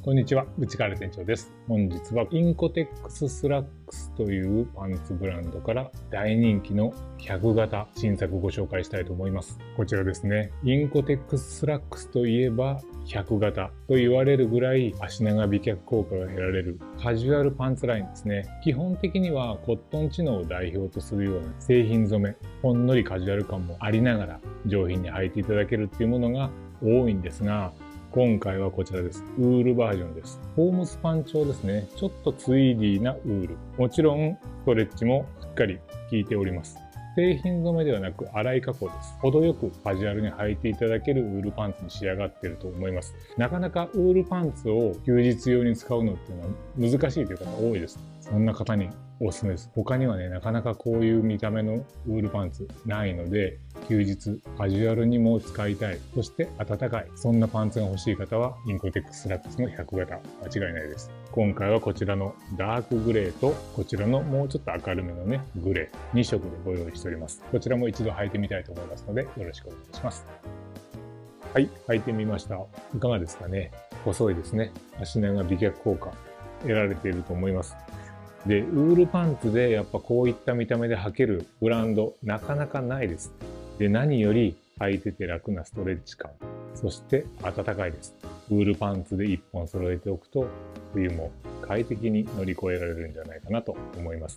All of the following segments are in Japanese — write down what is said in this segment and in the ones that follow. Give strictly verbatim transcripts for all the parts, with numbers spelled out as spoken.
こんにちは、内川店長です。本日はインコテックススラックスというパンツブランドから大人気のひゃく型新作をご紹介したいと思います。こちらですね。インコテックススラックスといえばひゃく型と言われるぐらい足長美脚効果が得られるカジュアルパンツラインですね。基本的にはコットンチノを代表とするような製品染め、ほんのりカジュアル感もありながら上品に履いていただけるっていうものが多いんですが、今回はこちらです。ウールバージョンです。ホームスパン調ですね。ちょっとツイーディーなウール。もちろん、ストレッチもしっかり効いております。製品染めではなく粗い加工です。程よくカジュアルに履いていただけるウールパンツに仕上がっていると思います。なかなかウールパンツを休日用に使うのっていうのは難しいという方多いです。そんな方におすすめです。他にはね、なかなかこういう見た目のウールパンツないので、休日カジュアルにも使いたい。そして暖かい。そんなパンツが欲しい方は、インコテックススラックスのひゃく型、間違いないです。今回はこちらのダークグレーと、こちらのもうちょっと明るめのね、グレー、に色でご用意しております。こちらも一度履いてみたいと思いますので、よろしくお願いします。はい、履いてみました。いかがですかね。細いですね。足長美脚効果、得られていると思います。で、ウールパンツでやっぱこういった見た目で履けるブランド、なかなかないです。で、何より履いてて楽なストレッチ感。そして暖かいです。ウールパンツで一本揃えておくと、冬も快適に乗り越えられるんじゃないかなと思います。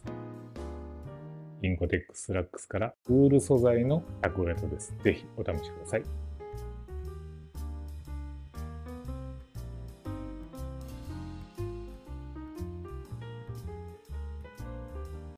インコテックススラックスからウール素材のひゃく型です。ぜひお試しください。